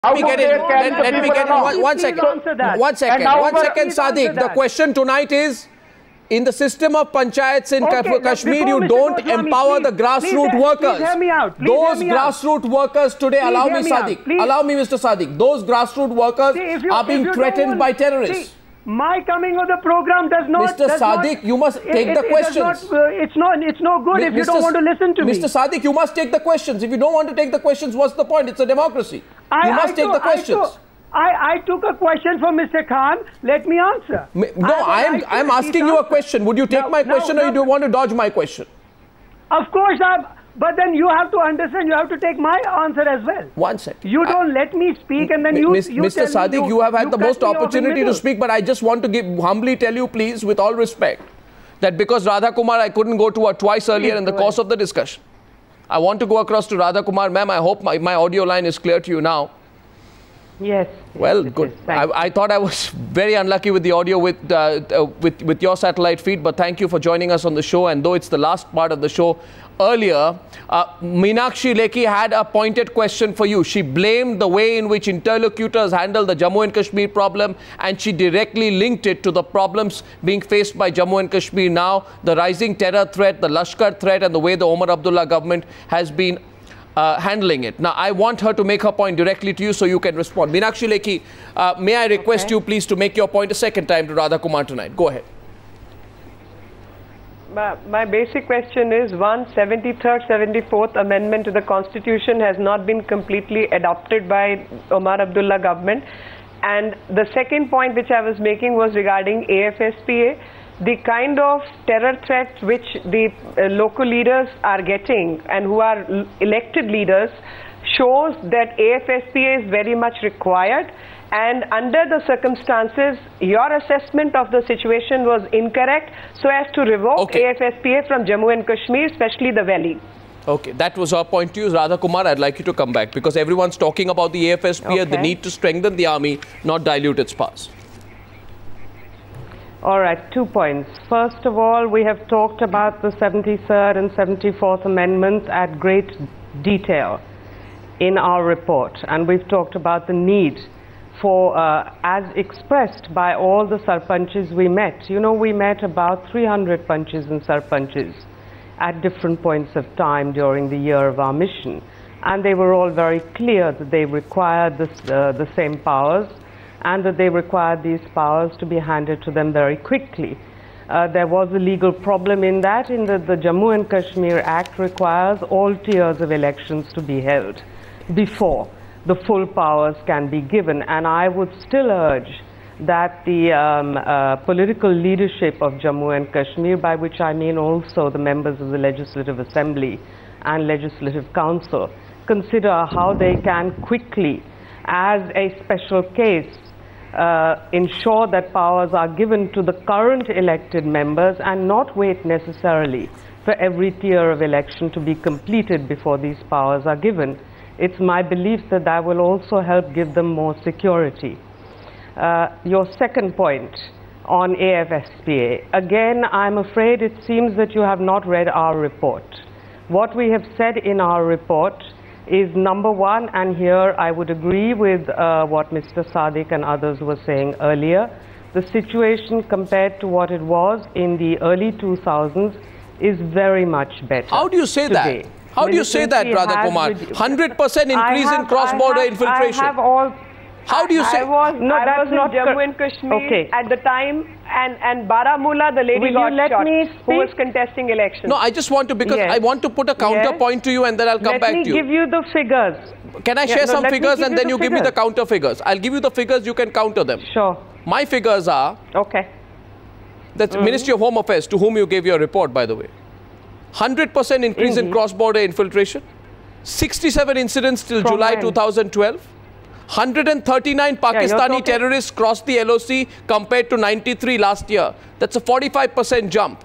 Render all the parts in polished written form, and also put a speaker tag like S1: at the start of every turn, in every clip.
S1: Let me get in. One second, Sadiq. The question tonight is, in the system of panchayats in Kashmir, you don't empower the grassroots workers. Those grassroots workers today, allow me, Mr. Sadiq. Those grassroots workers are being threatened by terrorists.
S2: My coming of the program does not...
S1: Mr. Sadiq, you must take the questions.
S2: It's no good if you don't want to listen to me.
S1: Mr. Sadiq, you must take the questions. If you don't want to take the questions, what's the point? It's a democracy. You must take the questions.
S2: I took a question from Mr. Khan. Let me answer.
S1: No, I'm asking you a question. Would you take my question or do you want to dodge my question?
S2: Of course, but then you have to understand, you have to take my answer as well.
S1: One second.
S2: You don't let me speak and then you
S1: Mr. Sadiq, you have had the most opportunity to speak, but I just want to humbly tell you, please, with all respect, that because Radha Kumar, I couldn't go to her twice earlier in the course of the discussion. I want to go across to Radha Kumar. Ma'am, I hope my audio line is clear to you now.
S2: Yes.
S1: Well, good. I thought I was very unlucky with the audio with your satellite feed, but thank you for joining us on the show. And though it's the last part of the show, earlier, Meenakshi Lekhi had a pointed question for you. She blamed the way in which interlocutors handle the Jammu and Kashmir problem, and she directly linked it to the problems being faced by Jammu and Kashmir now, the rising terror threat, the Lashkar threat, and the way the Omar Abdullah government has been handling it. Now, I want her to make her point directly to you so you can respond. Meenakshi Lekhi, may I request you please to make your point a second time to Radha Kumar tonight? Go ahead.
S3: My basic question is, 73rd, 74th Amendment to the Constitution has not been completely adopted by Omar Abdullah government. And the second point which I was making was regarding AFSPA. The kind of terror threats which the local leaders are getting and who are elected leaders shows that AFSPA is very much required. And under the circumstances, your assessment of the situation was incorrect so as to revoke AFSPA from Jammu and Kashmir, especially the valley.
S1: Okay, that was our point to you. Radha Kumar, I'd like you to come back because everyone's talking about the AFSPA, the need to strengthen the army, not dilute its powers.
S3: All right, 2 points. First of all, we have talked about the 73rd and 74th Amendments at great detail in our report. And we've talked about the need for, as expressed by all the sarpanches we met. You know, we met about 300 panches and sarpanches at different points of time during the year of our mission. And they were all very clear that they required the same powers and that they required these powers to be handed to them very quickly. There was a legal problem in that, in that the Jammu and Kashmir Act requires all tiers of elections to be held before the full powers can be given. And I would still urge that the political leadership of Jammu and Kashmir, by which I mean also the members of the Legislative Assembly and Legislative Council, consider how they can quickly, as a special case, ensure that powers are given to the current elected members and not wait necessarily for every tier of election to be completed before these powers are given. It's my belief that that will also help give them more security. Your second point on AFSPA. Again, I'm afraid it seems that you have not read our report. What we have said in our report is, number one, and here I would agree with what Mr. Sadiq and others were saying earlier, the situation compared to what it was in the early 2000s is very much better.
S1: How do you say that? How do you say that, Radha Kumar? 100% increase in cross-border infiltration. How do you say?
S3: I was in Jammu and Kashmir at the time, and Baramulla, the lady got shot who was contesting elections.
S1: No, I just want to, because I want to put a counterpoint to you and then I'll come back to you.
S3: Let me give you the figures.
S1: Can I share some figures and then you give me the counter figures? I'll give you the figures, you can counter them.
S3: Sure.
S1: My figures are... That's Ministry of Home Affairs, to whom you gave your report, by the way. 100% increase in cross-border infiltration. 67 incidents till July 2012. 139 Pakistani terrorists crossed the LOC compared to 93 last year. That's a 45% jump.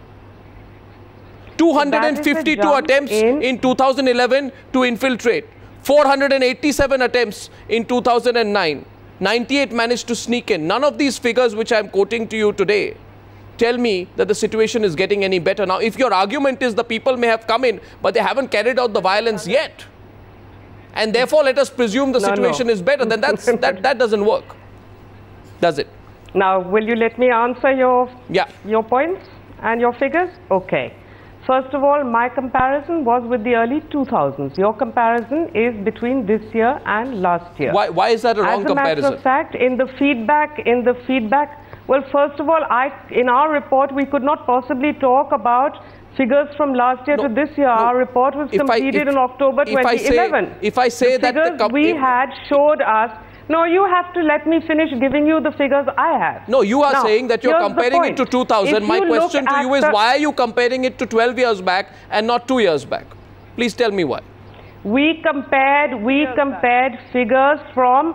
S1: 252 attempts in 2011 to infiltrate. 487 attempts in 2009. 98 managed to sneak in. None of these figures which I'm quoting to you today tell me that the situation is getting any better. Now, if your argument is the people may have come in, but they haven't carried out the violence yet, and therefore let us presume the situation is better, then that doesn't work, does it?
S3: Now, will you let me answer your points and your figures? Okay. First of all, my comparison was with the early 2000s. Your comparison is between this year and last year.
S1: Why is that a wrong comparison?
S3: As a matter of fact, in the feedback, well, first of all, in our report, we could not possibly talk about figures from last year to this year. Our report was completed in October 2011.
S1: If I say that
S3: the figures we had showed us. No, you have to let me finish giving you the figures I have.
S1: No, you are saying that you're comparing it to 2000. My question to you is, why are you comparing it to 12 years back and not 2 years back? Please tell me why.
S3: We compared figures from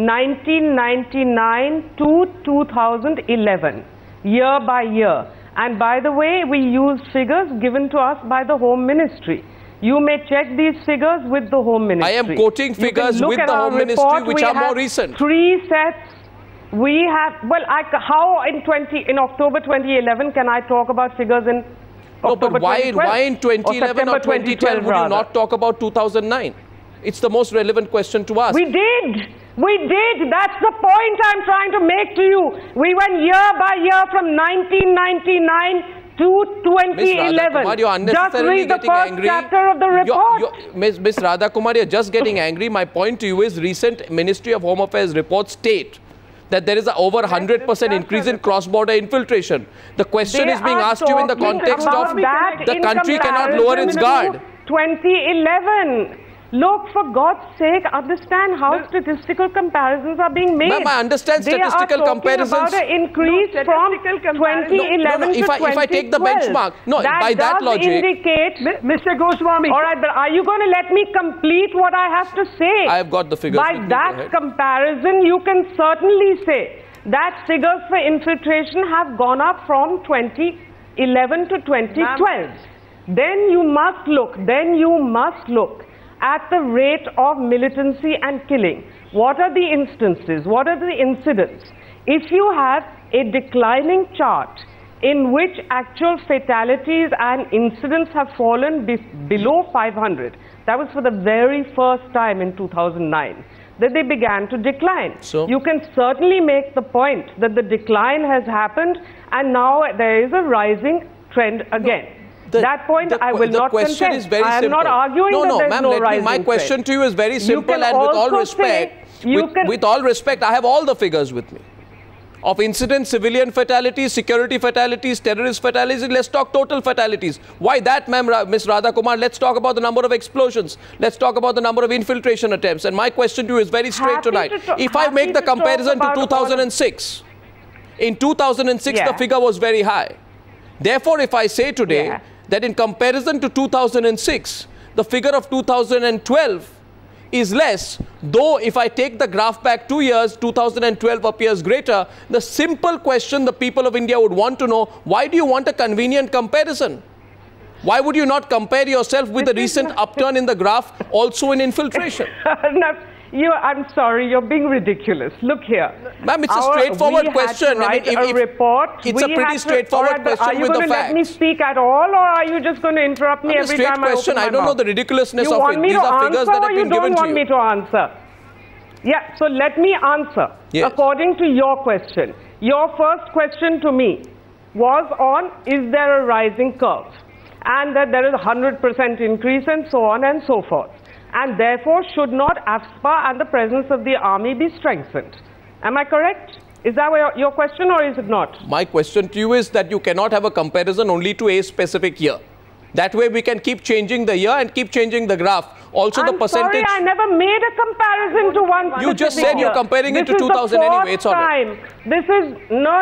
S3: 1999 to 2011, year by year. And by the way, we used figures given to us by the Home Ministry. You may check these figures with the Home Ministry.
S1: I am quoting figures with the Home Ministry which are more recent.
S3: 3 sets. We have, well, how in October 2011 can I talk about figures in October 2012?
S1: Why in 2011 or 2012 would you not talk about 2009? It's the most relevant question to ask.
S3: We did. That's the point I'm trying to make to you. We went year by year from 1999 to 2011. Just read the first chapter of the report.
S1: Ms. Radha Kumar, you're just getting angry. My point to you is recent Ministry of Home Affairs reports state that there is a over 100% increase in cross-border infiltration. The question is being asked you in the context of the country cannot lower its guard.
S3: 2011. Look, for God's sake, understand how statistical comparisons are being made.
S1: Ma'am, I understand statistical comparisons.
S3: They are talking about an increase from 2011 to 2012.
S1: If I take the benchmark, by that logic.
S3: Indicate,
S2: Mr. Goswami.
S3: All right, but are you going to let me complete what I have to say?
S1: I have got the figures.
S3: By that comparison, you can certainly say that figures for infiltration have gone up from 2011 to 2012. Then you must look at the rate of militancy and killing. What are the instances? What are the incidents? If you have a declining chart in which actual fatalities and incidents have fallen below 500, that was for the very first time in 2009, that they began to decline.
S1: So
S3: you can certainly make the point that the decline has happened and now there is a rising trend again. That point I will not contest. I am not arguing that there is no rising trend.
S1: My question to you is very simple, and with all respect, I have all the figures with me. Of incidents, civilian fatalities, security fatalities, terrorist fatalities, let's talk total fatalities. Why that, Ms. Radha Kumar? Let's talk about the number of explosions. Let's talk about the number of infiltration attempts. And my question to you is very straight tonight. If I make the comparison to 2006, in 2006 the figure was very high. Therefore, if I say today that in comparison to 2006, the figure of 2012 is less, though if I take the graph back 2 years, 2012 appears greater, the simple question the people of India would want to know, why do you want a convenient comparison? Why would you not compare yourself with the recent upturn in the graph also in infiltration?
S3: I'm sorry, you're being ridiculous. Look here.
S1: Ma'am, it's a straightforward question. It's a pretty straightforward question with the facts. Are you going to let
S3: me speak at all, or are you just going to interrupt me every time I open my mouth?
S1: I don't know the ridiculousness of it. These are figures that have been given to you.
S3: You want me to answer? Yeah, so let me answer. Yes. According to your question, your first question to me was on, is there a rising curve? And that there is a 100% increase and so on and so forth. And therefore, should not AFSPA and the presence of the army be strengthened? Am I correct? Is that your question, or is it not?
S1: My question to you is that you cannot have a comparison only to a specific year. That way we can keep changing the year and keep changing the graph. Also the percentage...
S3: I'm sorry, I never made a comparison to one specific year.
S1: You just said you're comparing it to 2000 anyway. It's all right.
S3: This is... No.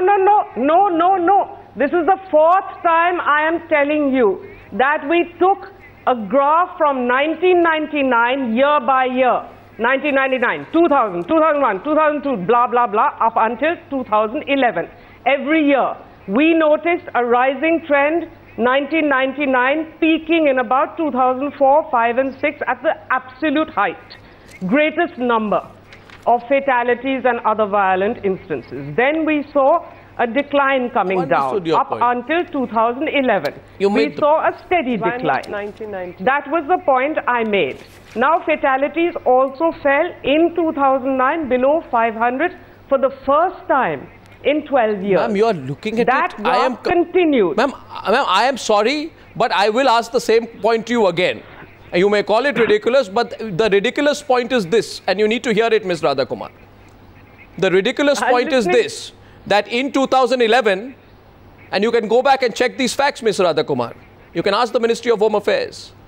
S3: This is the fourth time I am telling you that we took a graph from 1999 year by year, 1999, 2000, 2001, 2002, blah, blah, blah, up until 2011. Every year, we noticed a rising trend, 1999 peaking in about 2004, 5 and 6 at the absolute height. Greatest number of fatalities and other violent instances. Then we saw a decline coming down up until 2011. We saw a steady decline. That was the point I made. Now fatalities also fell in 2009 below 500 for the first time in 12 years.
S1: Ma'am, you are looking at
S3: that graph continued.
S1: Ma'am, I am sorry, but I will ask the same point to you again. You may call it ridiculous, but the ridiculous point is this, and you need to hear it, Ms. Radha Kumar. The ridiculous point is this, that in 2011, and you can go back and check these facts, Ms. Radha Kumar. You can ask the Ministry of Home Affairs.